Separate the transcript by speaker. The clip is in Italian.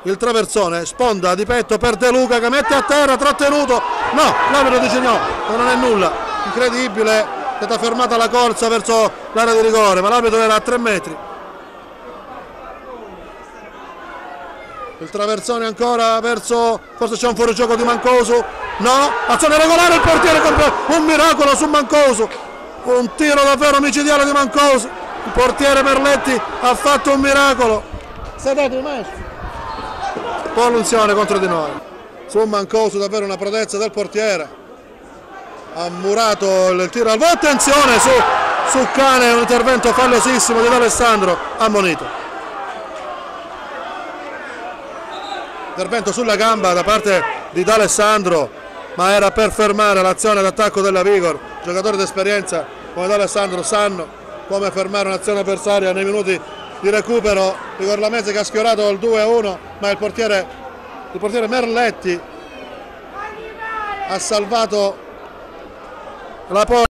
Speaker 1: il traversone, sponda di petto per De Luca che mette a terra, trattenuto, no, l'arbitro dice no, non è nulla, incredibile, è stata fermata la corsa verso l'area di rigore, ma l'arbitro era a 3 metri. Il traversone ancora verso, forse c'è un fuorigioco di Mancosu, no, azione regolare, il portiere compie un miracolo su Mancosu, un tiro davvero micidiale di Mancosu, il portiere Merletti ha fatto un miracolo. Sedete, maestro. Polluzione contro di noi. Su Mancosu davvero una prodezza del portiere. Ha murato il tiro al volo. Attenzione su Cane, un intervento fallosissimo di D'Alessandro, ammonito. Intervento sulla gamba da parte di D'Alessandro, ma era per fermare l'azione d'attacco della Vigor. Giocatori d'esperienza come D'Alessandro sanno come fermare un'azione avversaria nei minuti di recupero. Vigor Lamezia che ha sfiorato il 2-1, ma il portiere Merletti ha salvato la porta.